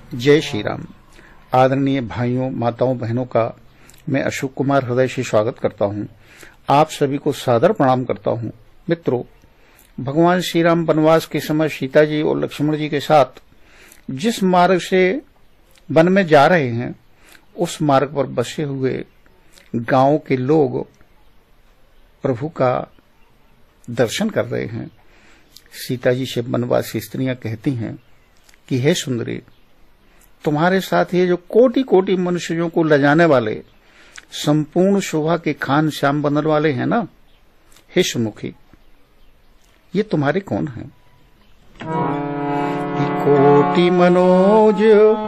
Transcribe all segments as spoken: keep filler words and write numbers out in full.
जय श्री राम। आदरणीय भाइयों, माताओं, बहनों का मैं अशोक कुमार हृदय से स्वागत करता हूं। आप सभी को सादर प्रणाम करता हूं। मित्रों, भगवान श्री राम वनवास के समय सीता जी और लक्ष्मण जी के साथ जिस मार्ग से वन में जा रहे हैं, उस मार्ग पर बसे हुए गांव के लोग प्रभु का दर्शन कर रहे हैं। सीता जी से वनवासी स्त्रियां कहती हैं कि हे सुंदरी, तुम्हारे साथ ये जो कोटि कोटि मनुष्यों को लजाने वाले संपूर्ण शोभा के खान श्याम बनने वाले हैं ना, हे सुमुखी, ये तुम्हारे कौन हैं? कोटि मनोज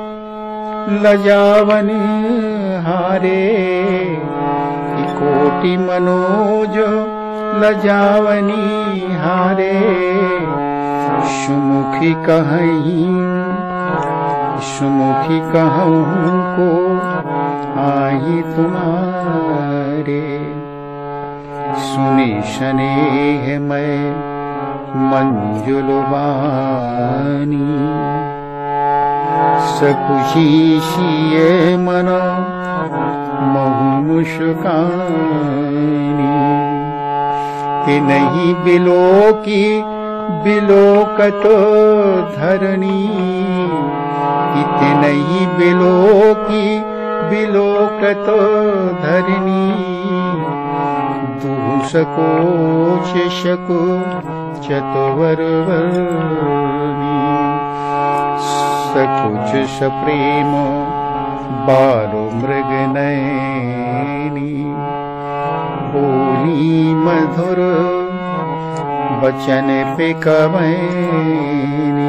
लजावन हारे, कोटि मनोज लजावनी हारे, सुमुखी कहीं सुमुखी कहूँ को आई तुम्हारे, सुनी स्नेह मैं मंजुल वानी, सकुशी सिए मन महु मुस्कानी, कि नहीं बिलो की बिलोकत धरणी, इतनी बिलो की बिलोकत धरणी, दूसकोच शको चतुर्वर्णी, सकुच सप्रेम बालो मृग नयनी, बोली मधुर वचन पे कवैनी,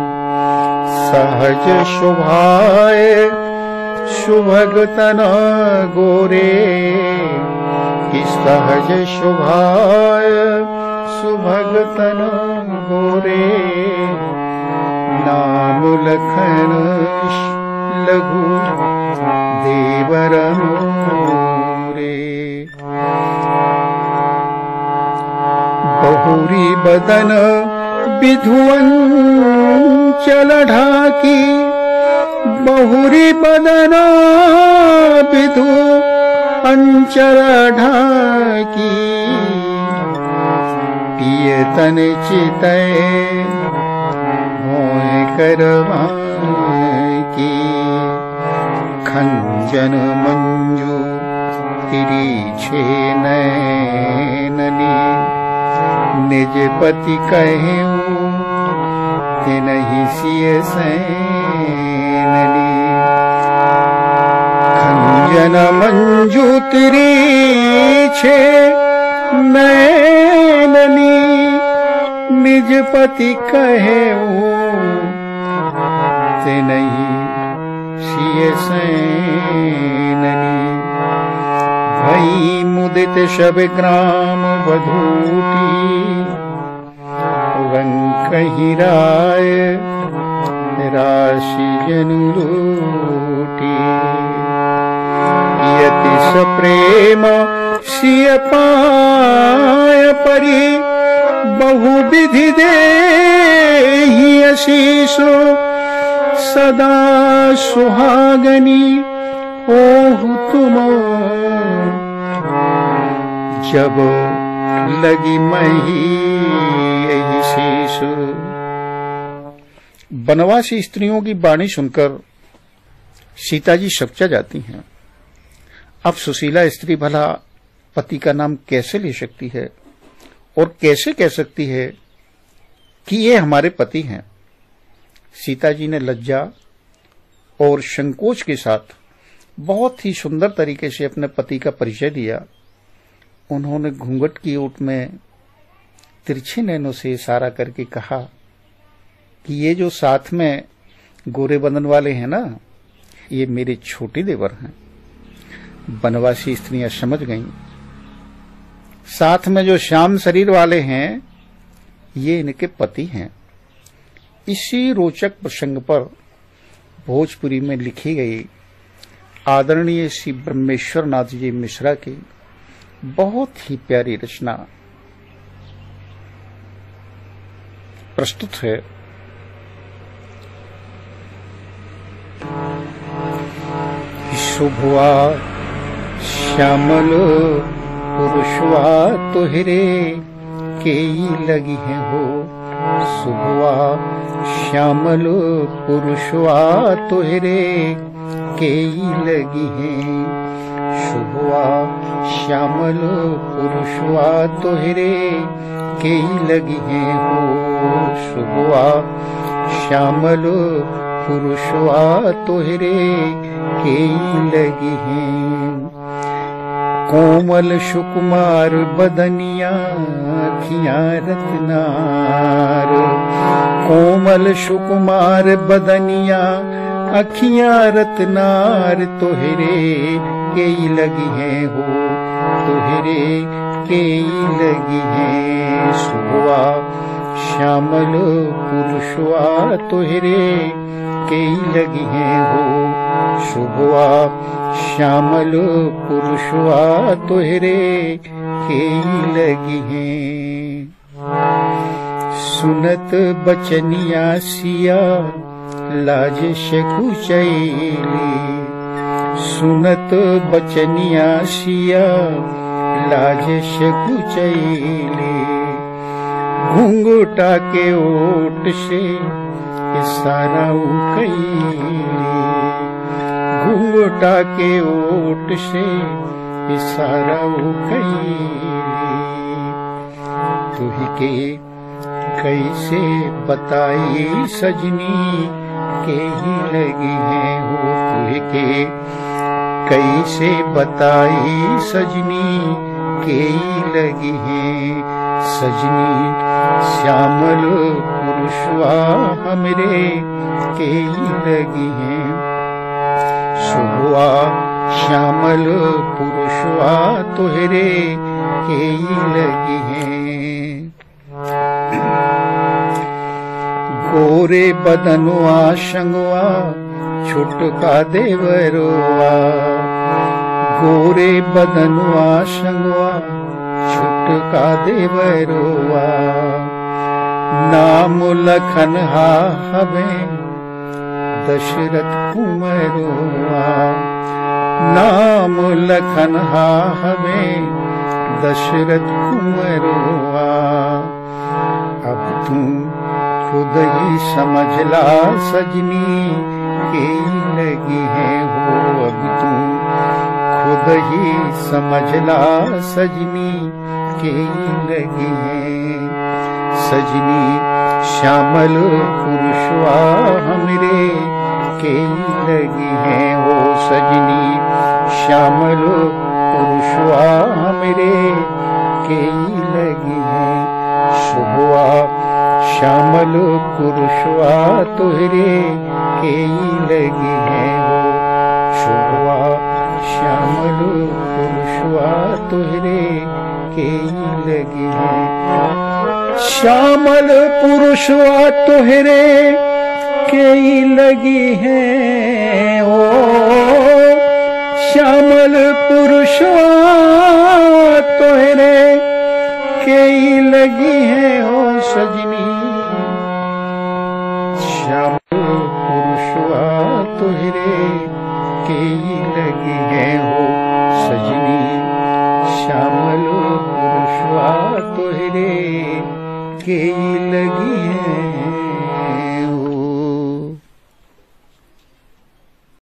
सहज शोभाए सुभग तन गोरे, कि सहज शोभाए सुभग तन गोरे, नाम लखन लघु देवर मोरे, बहुरी बदन विधुवन चल ढाकी, बहुरी बदन विधु अंचल ढाकी, पियतन चितय मोय करवा की, खंजन मंजू तिरीछे नैननी, निज पति कहूँ तिनहि सिय सैननी, खंजन मंजू तिरीछे नैननी, निज पति कहूँ तिनहि सिय सैननी, भई मुदित सब ग्राम बधूटी, कहीं राय राशि जनु लूटी, यति सप्रेम सिय पाय परी, बहु विधि देहि आशीषो सदा सुहागनी, ओहु तुम जब लगी मही शीशु। वनवासी स्त्रियों की वाणी सुनकर सीता जी सपचा जाती हैं। अब सुशीला स्त्री भला पति का नाम कैसे ले सकती है और कैसे कह सकती है कि ये हमारे पति हैं? सीता जी ने लज्जा और संकोच के साथ बहुत ही सुंदर तरीके से अपने पति का परिचय दिया। उन्होंने घूंघट की ओट में तिरछे नैनों से इशारा करके कहा कि ये जो साथ में गोरे बदन वाले हैं ना, ये मेरे छोटे देवर हैं। वनवासी स्त्रियां समझ गईं। साथ में जो श्याम शरीर वाले हैं, ये इनके पति हैं। इसी रोचक प्रसंग पर भोजपुरी में लिखी गई आदरणीय श्री ब्रह्मेश्वर नाथ जी मिश्रा की बहुत ही प्यारी रचना प्रस्तुत है। शुभवा श्यामल पुरुषवा तोहरे केई लगी है हो। शुभवा श्यामल पुरुषवा तोहरे केई लगी है। शुभवा श्यामल पुरुषवा तोहरे केई लगी है हो। शुभवा श्यामल पुरुषवा तोहरे केई लगी है। कोमल सुकुमार बदनिया अखियां रत्नार। कोमल सुकुमार बदनिया अखियां रत्नार तोहरे केई लगी है हो। तोहरे केई लगी है। शुभवा श्यामल पुरुषवा तोहरे केई लगी है हो। शुभवा श्यामल पुरुषवा तोहरे केई लगी है। सुनत बचनिया सिया लाज से कुचैली। सुनत बचनिया सिया लाज से कुचैली। घुंघटा के ओट से इशारा कैली। घुंघटा के ओट से इशारा कैली। तुही के कैसे बताई सजनी केही लगी है हो। तुही के कैसे बताई सजनी केई लगी है। सजनी श्यामल पुरुषवा हमरे केई लगी है। शुभवा श्यामल पुरुषवा तोहरे केई लगी है। गोरे बदनवा संगवा छुटका देवरवा। गोरे बदनवा संगवा छुटका देवरवा। नाम लखन हा हमें दशरथ कुंवरवा। नाम लखन हा हमें दशरथ कुंवरवा। अब तू खुद ही समझला सजनी केई लगी है हो। अब तू खुद ही समझला सजनी केई लगी है। सजनी श्यामल पुरुषवा हमरे केई लगी है हो। सजनी श्यामल पुरुषवा हमरे केई लगी है। शुभवा श्यामल पुरुषवा तोहरे केई लगी है हो। शुभवा श्यामल पुरुषवा तोहरे केई लगी है। श्यामल पुरुषवा तोहरे केई लगी है ओ। श्यामल पुरुषवा तोहरे केई लगी है हो सजनी। श्यामल पुरुषवा तोहरे केई लगी है हो सजनी।